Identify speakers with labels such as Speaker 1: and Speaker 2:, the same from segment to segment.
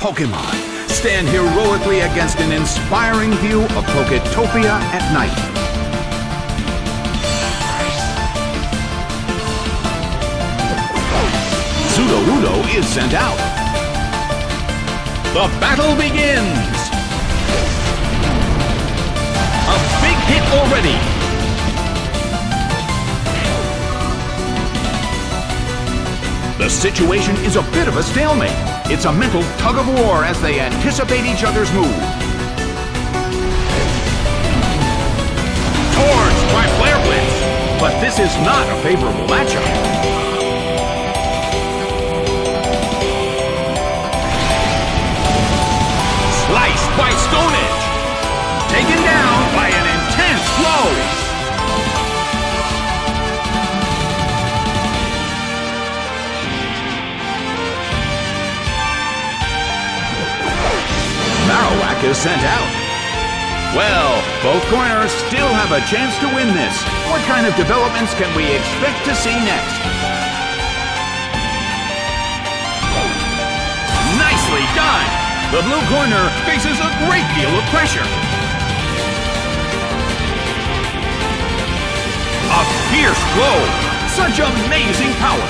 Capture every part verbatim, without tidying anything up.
Speaker 1: Pokemon stand heroically against an inspiring view of Poketopia at night. Sudowoodo is sent out. The battle begins! A big hit already! The situation is a bit of a stalemate. It's a mental tug-of-war as they anticipate each other's move. Torch by Flare Blitz! But this is not a favorable matchup. Sliced by Stone Edge! Taken down by an intense blow! Marowak is sent out. Well, both corners still have a chance to win this. What kind of developments can we expect to see next? Nicely done! The blue corner faces a great deal of pressure. A fierce blow! Such amazing power!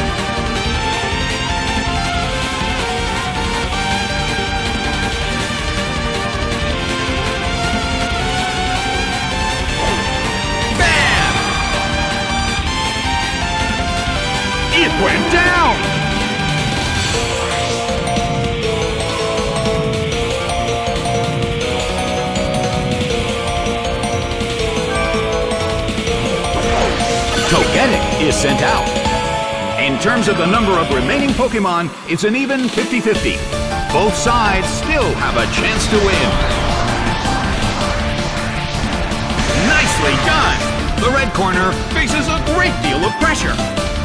Speaker 1: It went down! Togetic is sent out. In terms of the number of remaining Pokemon, it's an even fifty fifty. Both sides still have a chance to win. Nicely done! The red corner faces a great deal of pressure.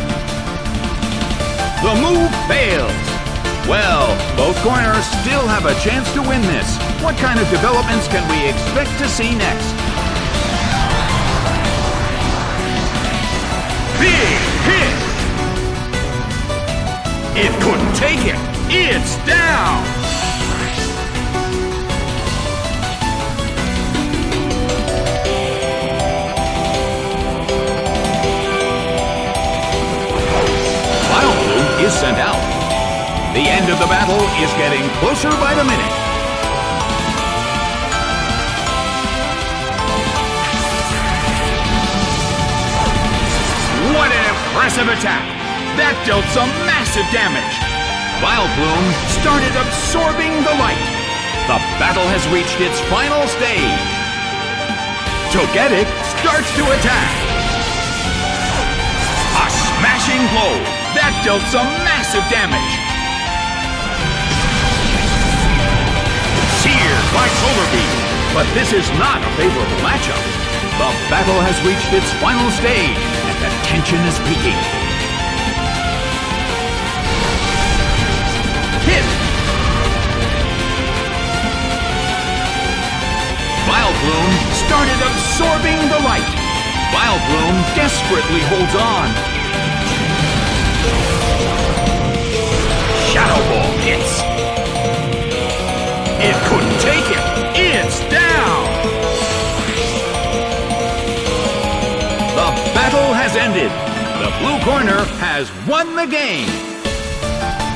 Speaker 1: The move fails. Well, both corners still have a chance to win this. What kind of developments can we expect to see next? Big hit! It couldn't take it. It's down! Is sent out. The end of the battle is getting closer by the minute. What an impressive attack! That dealt some massive damage. Vileplume started absorbing the light. The battle has reached its final stage. Togetic starts to attack. A smashing blow. That dealt some massive damage. Seared by Solar Beam. But this is not a favorable matchup. The battle has reached its final stage, and the tension is peaking. Hit! Vileplume started absorbing the light. Vileplume desperately holds on. Shadow Ball hits. It couldn't take it. It's down. The battle has ended. The blue corner has won the game.